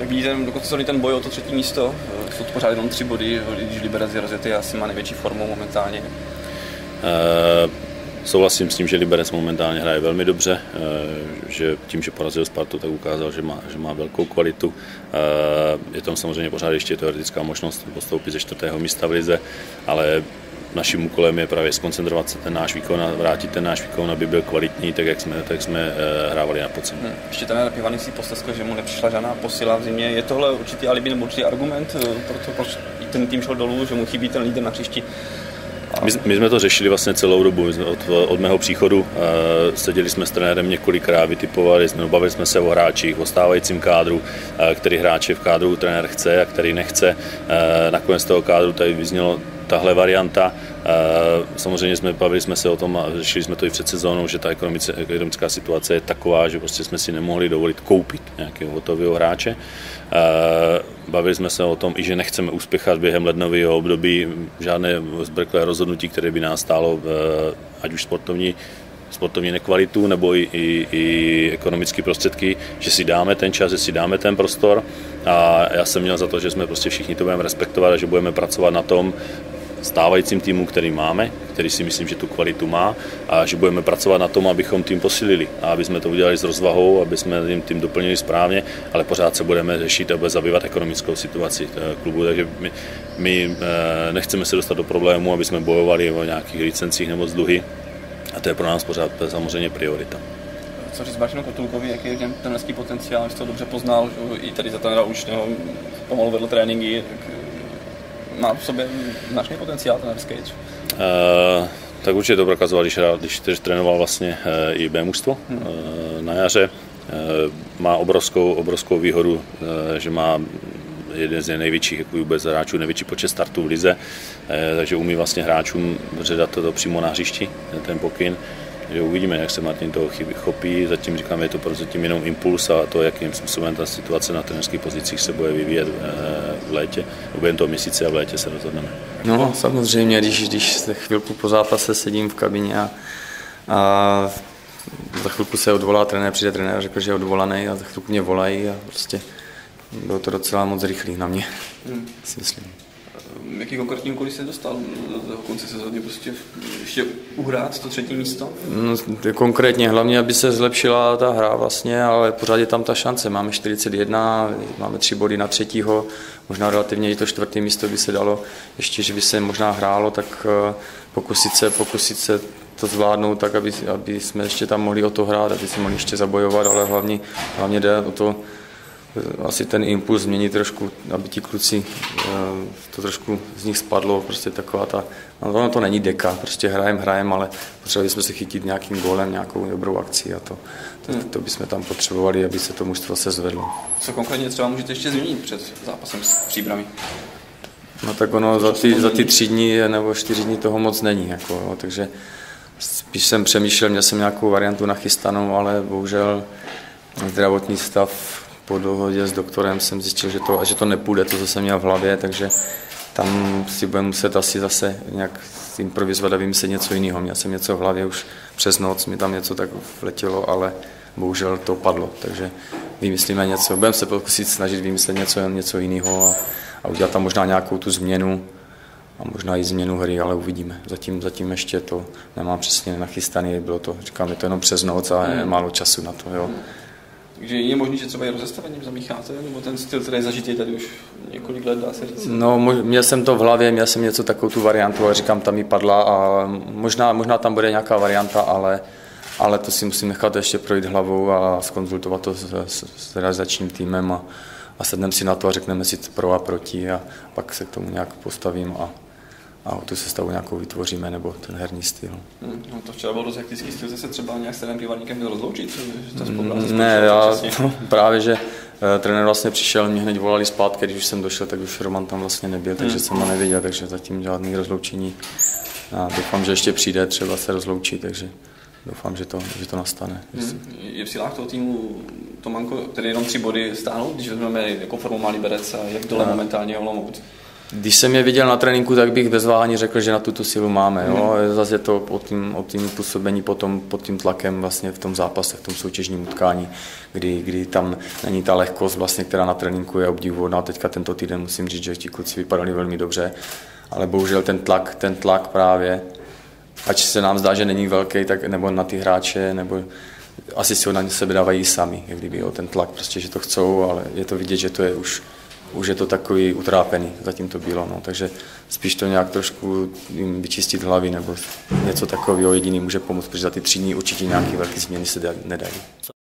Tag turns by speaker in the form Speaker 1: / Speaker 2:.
Speaker 1: Jak vidíte, dokonce ten boj o to třetí místo, jsou to pořád jenom 3 body, když Liberec je rozjetý, asi má největší formu momentálně.
Speaker 2: Souhlasím s tím, že Liberec momentálně hraje velmi dobře, že tím, že porazil Spartu, tak ukázal, že má velkou kvalitu. Je tam samozřejmě pořád ještě teoretická možnost postoupit ze 4. místa v lize, ale naším úkolem je právě skoncentrovat se ten náš výkon a vrátit ten náš výkon, aby byl kvalitní, tak jak jsme hrávali na podzim.
Speaker 1: Ještě ten Pivaný si posteskl, že mu nepřišla žádná posila v zimě. Je tohle určitý alibi nebo určitý argument pro to, proč ten tým šel dolů, že mu chybí ten lídr na příští?
Speaker 2: My jsme to řešili vlastně celou dobu. Od mého příchodu seděli jsme s trenérem několikrát, vytipovali jsme, bavili jsme se o hráčích, o stávajícím kádru, který hráče v kádru trenér chce a který nechce. Nakonec toho kádru tady vyznělo tahle varianta. Samozřejmě bavili jsme se o tom a řešili jsme to i před sezónou, že ta ekonomická situace je taková, že prostě jsme si nemohli dovolit koupit nějakého hotového hráče. Bavili jsme se o tom i, že nechceme uspěchat během lednového období, žádné zbrklé rozhodnutí, které by nás stálo ať už sportovní nekvalitu nebo i ekonomické prostředky, že si dáme ten čas, že si dáme ten prostor a já jsem měl za to, že jsme prostě všichni to budeme respektovat a že budeme pracovat na tom stávajícím týmu, který máme, který si myslím, že tu kvalitu má a že budeme pracovat na tom, abychom tým posílili a aby jsme to udělali s rozvahou, aby jsme tým doplnili správně, ale pořád se budeme řešit a zabývat ekonomickou situaci klubu, takže my nechceme se dostat do problému, aby jsme bojovali o nějakých licencích nebo z dluhy a to je pro nás pořád samozřejmě priorita.
Speaker 1: Co říct Martinu Kotulkovi, jaký je ten trenerský potenciál, jsi to dobře poznal, i tady za tenhle už pomalu vedl tréninky, má v sobě značný potenciál trenerský?
Speaker 2: Tak určitě to prokazoval, když trénoval vlastně i B mužstvo na jaře. Má obrovskou výhodu, že má jeden z největších vůbec hráčů, největší počet startů v lize, takže umí vlastně hráčům předat to přímo na hřišti, ten pokyn. Takže uvidíme, jak se Martin toho chopí. Zatím říkám, je to prozatím jenom impuls a to, jakým způsobem ta situace na trenerských pozicích se bude vyvíjet v létě. Během toho měsíce a v létě se rozhodneme.
Speaker 3: No samozřejmě, když chvilku po zápase sedím v kabině a za chvilku se odvolá trenér, přijde trenér a řekl, že je odvolaný a za chvilku mě volají a prostě bylo to docela moc rychlý na mě, si myslím.
Speaker 1: Jaký konkrétní úkoly jste dostal do konce sezóny, prostě ještě uhrát to třetí místo?
Speaker 3: No, konkrétně hlavně, aby se zlepšila ta hra vlastně, ale pořád je tam ta šance. Máme 41, máme 3 body na třetího, možná relativně i to 4. místo by se dalo, ještě, že by se možná hrálo, tak pokusit se to zvládnout tak, aby jsme ještě tam mohli o to hrát, aby se mohli ještě zabojovat, ale hlavně jde o to, asi ten impuls změnit trošku, aby ti kluci to trošku z nich spadlo, prostě taková ta, no to není deka, prostě hrajeme, ale potřebovali jsme se chytit nějakým gólem, nějakou dobrou akcí a to bychom tam potřebovali, aby se to mužstvo se zvedlo.
Speaker 1: Co konkrétně třeba můžete ještě změnit před zápasem s Příbrami?
Speaker 3: No tak ono za ty 3 dny nebo 4 dny toho moc není, takže spíš jsem přemýšlel, měl jsem nějakou variantu nachystanou, ale bohužel zdravotní stav po dohodě s doktorem jsem zjistil, že to nepůjde, to, co jsem měl v hlavě, takže tam si budeme muset asi zase nějak improvizovat a vymyslet něco jiného. Měl jsem něco v hlavě už přes noc, mi tam něco tak vletělo, ale bohužel to padlo, takže vymyslíme něco. Budeme se pokusit snažit vymyslet něco jiného a udělat tam možná nějakou tu změnu a možná i změnu hry, ale uvidíme. Zatím ještě to nemám přesně nachystaný, bylo to, říkám, je to jenom přes noc a je málo času na to, jo.
Speaker 1: Takže je možný, že třeba i rozestavením zamícháte, nebo ten styl, který je zažitý tady už několik let, dá se říct?
Speaker 3: No, měl jsem to v hlavě, měl jsem něco takovou tu variantu, ale říkám, tam mi padla a možná tam bude nějaká varianta, ale to si musím nechat ještě projít hlavou a zkonzultovat to s realizačním týmem a sedneme si na to a řekneme si pro a proti a pak se k tomu nějak postavím a tu sestavu nějakou vytvoříme, nebo ten herní styl.
Speaker 1: No to včera byl dost hektický styl, že se třeba nějak s tím Pivarníkem měl rozloučit?
Speaker 3: Ne, právě, že trenér vlastně přišel, mě hned volali zpátky, když už jsem došel, tak už Roman tam vlastně nebyl, takže jsem ho neviděl, takže zatím žádný rozloučení. A doufám, že ještě přijde třeba se rozloučit, takže doufám, že to nastane.
Speaker 1: Je v silách toho týmu Tomanko, který jenom 3 body stáhnout, když vezmeme, jakou formu má Liberec a jak dole momentálně Olomouc?
Speaker 3: Když jsem je viděl na tréninku, tak bych bez váhání řekl, že na tuto sílu máme. Jo? Zase je to o tím působení pod tím tlakem vlastně v tom zápase, v tom soutěžním utkání, kdy tam není ta lehkost, vlastně, která na tréninku je obdivuhodná. Teďka tento týden musím říct, že ti kluci vypadali velmi dobře, ale bohužel ten tlak právě, ať se nám zdá, že není velký, tak nebo na ty hráče, nebo asi si ho na sebe dávají sami, jak kdyby ten tlak, prostě, že to chcou, ale je to vidět, že to je už je to takový utrápený, zatím to bylo, no. Takže spíš to nějak trošku jim vyčistit hlavy nebo něco takového jediný může pomoct, protože za ty 3 dny určitě nějaké velké změny se nedají.